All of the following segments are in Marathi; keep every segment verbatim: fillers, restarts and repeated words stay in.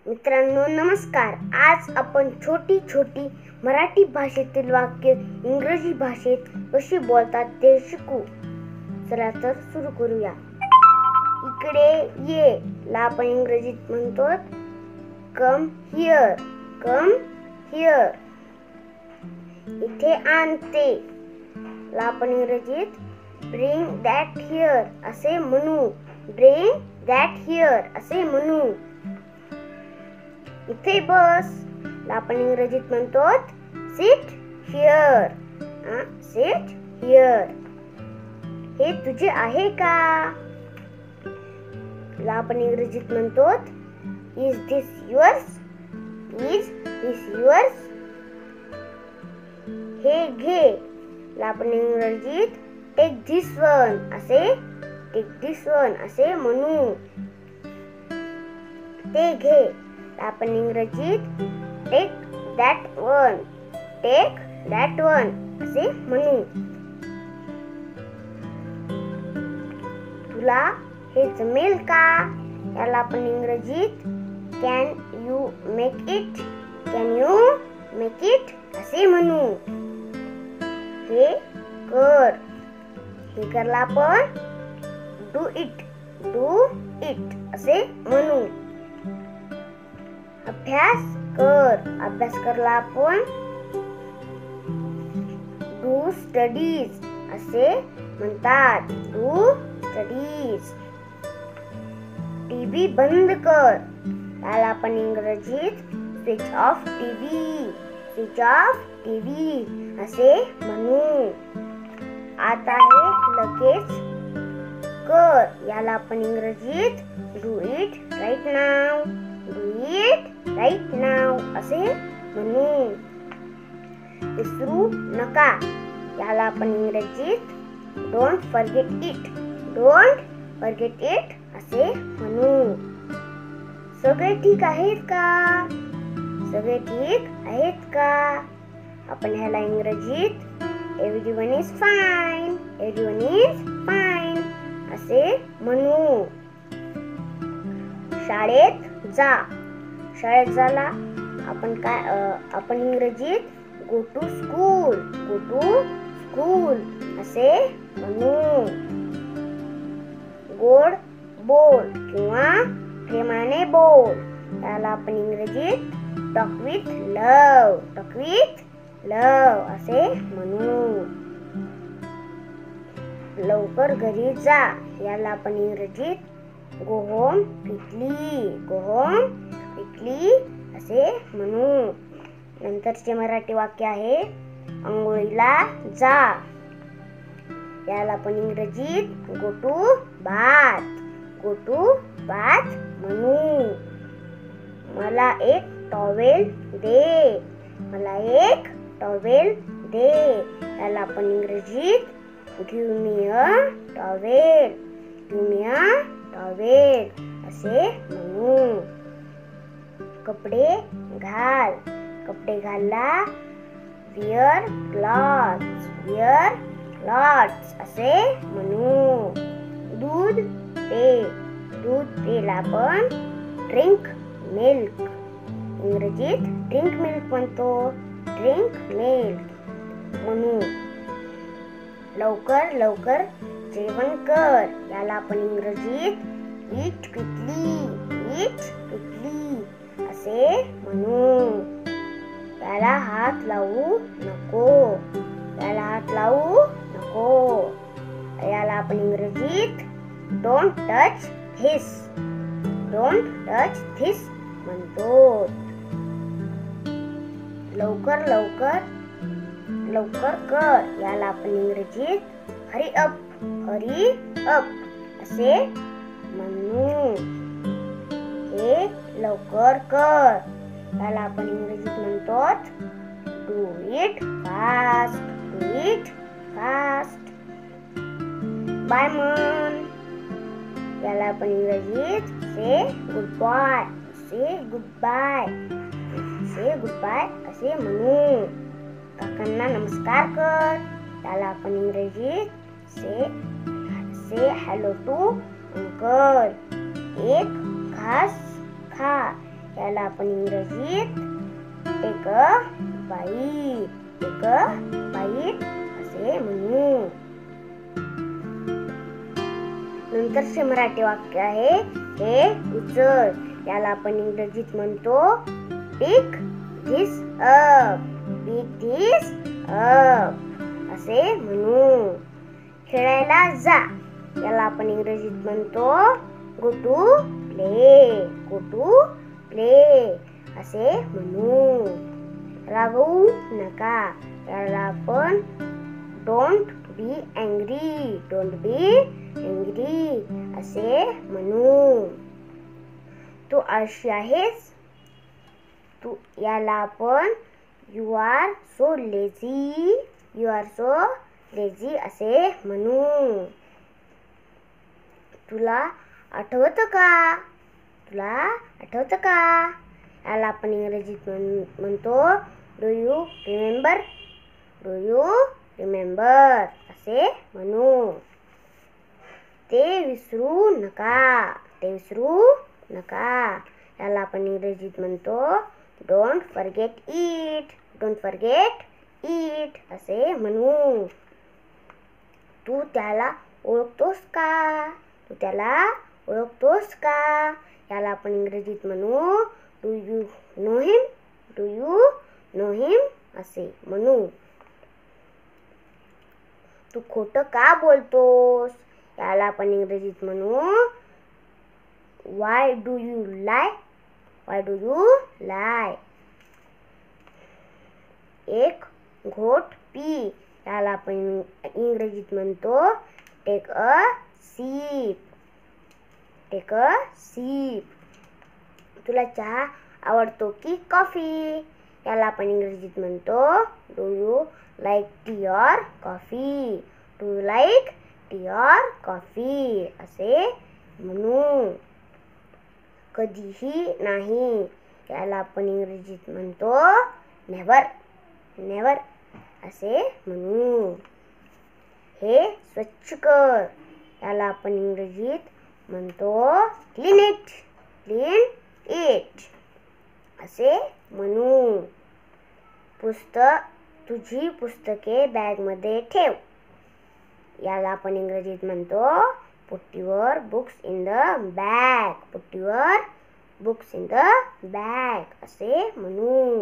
मित्रांनो नमस्कार. आज आपण छोटी छोटी मराठी भाषेतील वाक्य इंग्रजी भाषेत कशी बोलतात ते शिकू. चला तर सुरू करूया. इकडे ये ला आपण इंग्रजीत म्हणतो कम हिअर. Come here. इथे आणते ला आपण इंग्रजीत ब्रिंग दॅट हिअर असे म्हणू. ब्रिंग दॅट हिअर असे म्हणू. इथे बस ला आपण इंग्रजीत म्हणतो सिट हिअर. Sit here. हे तुझे आहे का ला आपण इंग्रजीत म्हणतो is this yours. Is this yours. हे घे ला आपण इंग्रजीत टेक दिस वन असे टेक दिस वन असे म्हणू. ते घे आपण इंग्रजीत take that one. Take that one असे म्हणू. तुला हे जमेल का याला आपण इंग्रजीत can you make it. Can you make it असे म्हणू. हे कर. हे करला आपण डू इट. डू इट असे म्हणू. अभ्यास कर. अभ्यास करला आपण डू स्टडीज असे म्हणतात. Do studies. टीव्ही बंद कर त्याला आपण इंग्रजीत switch off TV. Switch off TV असे म्हणू. आता हे लगेच कर याला आपण इंग्रजीत do it right now. Do it right now असे म्हणू. विसरू नका याला आपण इंग्रजीत don't forget it. Don't forget it असे म्हणू. सगळे ठीक आहेत का. सगळे ठीक आहेत का आपण ह्याला इंग्रजीत everyone is fine. Everyone is fine असे म्हणू. शाळेत जा. शाळेत जाला आपण काय आपण इंग्रजीत go to school. Go to school असे म्हणू. गोड बोल किंवा प्रेमाने बोल त्याला आपण इंग्रजीत talk with love. Talk with love असे म्हणू. लवकर घरी जा याला आपण इंग्रजीत go home quickly. Go home quickly असे म्हणू. नंतरचे मराठी वाक्य आहे अंघोळीला जा याला आपण इंग्रजीत go to bath. Go to bath म्हणू. मला एक टॉवेल दे. मला एक टॉवेल दे याला आपण इंग्रजीत give me a towel. Give me a towel असे म्हणू. कपडे घाल. कपडे घालला विअर क्लॉथ्स. विअर क्लॉथ्स असे म्हणू. दूध पे. दूध पेला आपण ड्रिंक मिल्क. इंग्रजीत ड्रिंक मिल्क म्हणतो. ड्रिंक मिल्क म्हणू. लवकर लवकर जेवण कर याला आपण इंग्रजीत ईट क्विकली. ईट क्विकली असे म्हणू. त्याला हात लावू नको. त्याला हात लावू नको याला आपण इंग्रजीत don't touch this. Don't touch this म्हणतो. लवकर लवकर लवकर कर याला आपण इंग्रजीत हरी अप. हरी अप असे म्हणू. हे लवकर कर याला आपण इंग्रजीत म्हणतो do it fast. Do it fast. Bye मन याला आपण इंग्रजीत say good bye. Say good bye. Say good bye असे म्हणू. काकांना नमस्कार कर त्याला आपण इंग्रजीत say say hello to uncle. एक घास खा याला आपण इंग्रजीत take a bite, take a bite असे म्हणू. नंतरचे मराठी वाक्य आहे हे उचल. याला आपण इंग्रजीत म्हणतो pick this up, pick this up असे म्हणू. खेळायला जा. याला आपण इंग्रजीत म्हणतो go to play, go to play असे म्हणू. रागवू नका. याला आपण don't be angry, don't be angry असे म्हणू. तू आळशी आहेस. तू याला आपण you are so lazy, you are so lazy असे म्हणू. तुला आठवतं का, तुला आठवतं का. याला आपण इंग्रजीत म्हणतो do you remember, do you remember असे म्हणू. ते विसरू नका, ते विसरू नका. याला आपण इंग्रजीत म्हणतो don't forget it, don't forget it असे म्हणू. तू त्याला ओळखतोस का, तू त्याला ओळखतोस का. याला आपण इंग्रजीत म्हणू do you know him, do you know him असे म्हणू. तू खोटं का बोलतोस. याला आपण इंग्रजीत म्हणू why do you lie, why do you lie. एक घोट पी. याला आपण इंग्रजीत म्हणतो टेक अ सीप, टेक अ सीप. तुला चहा आवडतो की कॉफी. याला आपण इंग्रजीत म्हणतो do you like tea or coffee, do you like tea or coffee असे म्हणू. कधीही नाही. याला आपण इंग्रजीत म्हणतो नेव्हर, नेव्हर असे म्हणू. हे स्वच्छ कर. याला आपण इंग्रजीत म्हणतो क्लीन इट, क्लीन इट असे म्हणू. पुस्तक, तुझी पुस्तके बॅगमध्ये ठेव. याला आपण इंग्रजीत म्हणतो put your books in the bag, put your books in the bag असे म्हणू.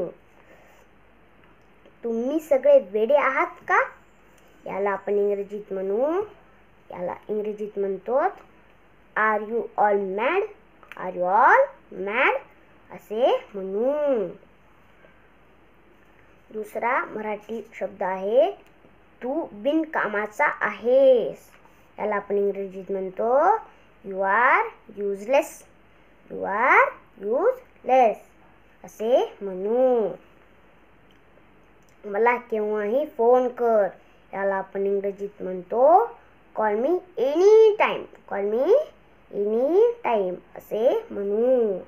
तुम्ही सगळे वेडे आहात का. याला आपण इंग्रजीत म्हणू, याला इंग्रजीत म्हणतो are you all mad, are you all mad असे म्हणू. दुसरा मराठी शब्द आहे तू बिनकामाचा आहेस. याला आपण इंग्रजीत म्हणतो you are useless, you are useless असे म्हणू. मला केव्हाही फोन कर. याला आपण इंग्रजीत म्हणतो call me any time, call me any time असे म्हणू.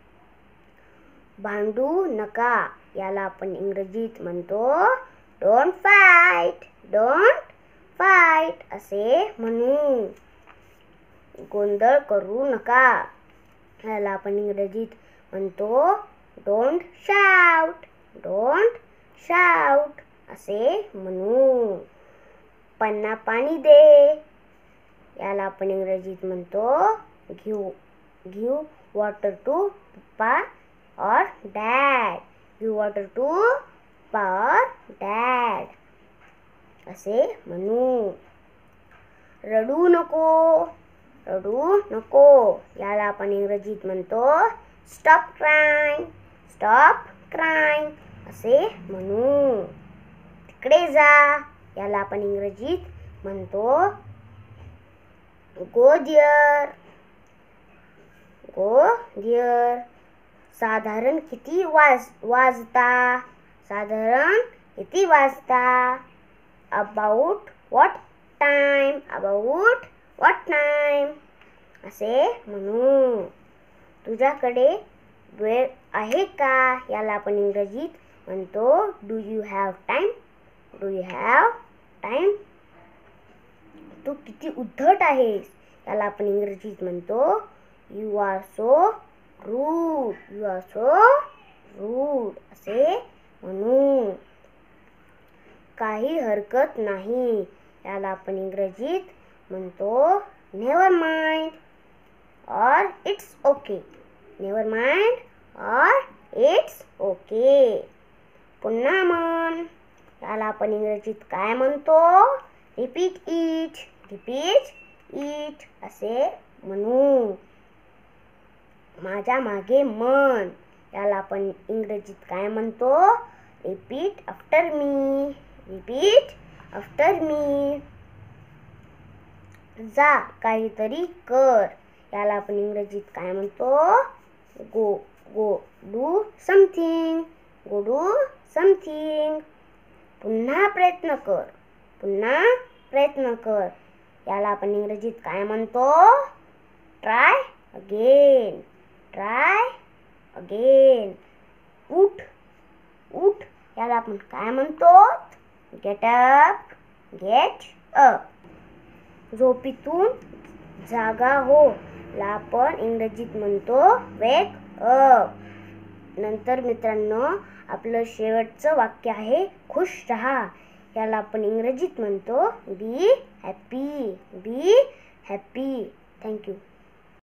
भांडू नका. याला आपण इंग्रजीत म्हणतो डोंट फाईट, डोंट फाईट असे म्हणू. गोंधळ करू नका. याला आपण इंग्रजीत म्हणतो डोंट शाउट, डोंट शाउट असे म्हणू. पन्ना पाणी दे. याला आपण इंग्रजीत म्हणतो गिव, गिव वॉटर टू पप्पा और डॅड, गिव वॉटर टू पप्पा और डॅड असे म्हणू. रडू नको, रडू नको. याला आपण इंग्रजीत म्हणतो स्टॉप क्राईंग, स्टॉप क्राईंग असे म्हणू. तिकडे जा. याला आपण इंग्रजीत म्हणतो गो देअर, गो देअर. साधारण किती वाज वाजता, साधारण किती वाजता. About what time, about what time असे म्हणू. तुझ्याकडे वेळ आहे का. याला आपण इंग्रजीत म्हणतो do you have time, do you have time. तू किती उद्धट आहेस. याला आपण इंग्रजीत म्हणतो you are so rude. You are so rude असे म्हणू. काही हरकत नाही याला आपण इंग्रजीत म्हणतो नेव्हर माइंड और इट्स ओके. नेव्हर माइंड और इट्स ओके. पुन्हा म्हण याला आपण इंग्रजीत काय म्हणतो? Repeat it. रिपीट इट असे म्हणू. माझ्या मागे म्हण याला आपण इंग्रजीत काय म्हणतो? Repeat after me. Repeat after me. जा काहीतरी कर याला आपण इंग्रजीत काय म्हणतो? Go. Go do something. Go do something. पुन्हा प्रयत्न कर. पुन्हा प्रयत्न कर याला आपण इंग्रजीत काय म्हणतो? Try again. Try again. उठ. उठ याला आपण काय म्हणतो? Get up. Get up. झोपेतून जागा हो ला आपण इंग्रजीत म्हणतो वेक अप. नंतर मित्रांनो आपलं शेवटचं वाक्य आहे खुश रहा याला आपण इंग्रजीत म्हणतो be happy. Be happy. Thank you.